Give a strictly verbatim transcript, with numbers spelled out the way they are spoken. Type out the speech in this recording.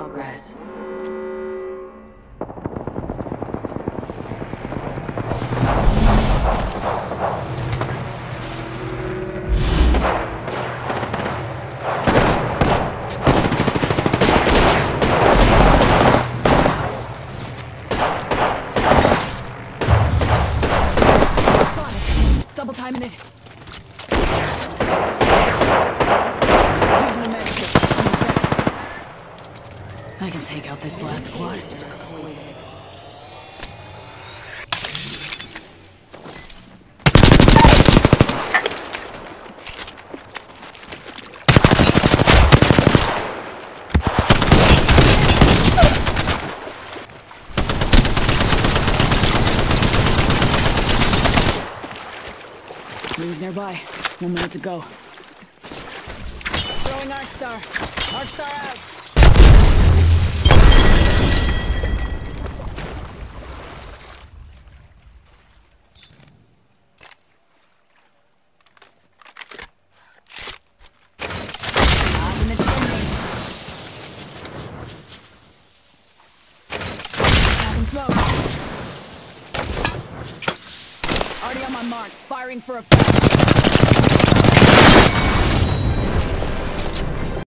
progress. Double timing it. Using a med kit. I can take out this last squad. Rings nearby. One minute to go. Throwing Arc Star. Arc Star out. Up in the chimney. Having smoke. Already on my mark. Firing for effect.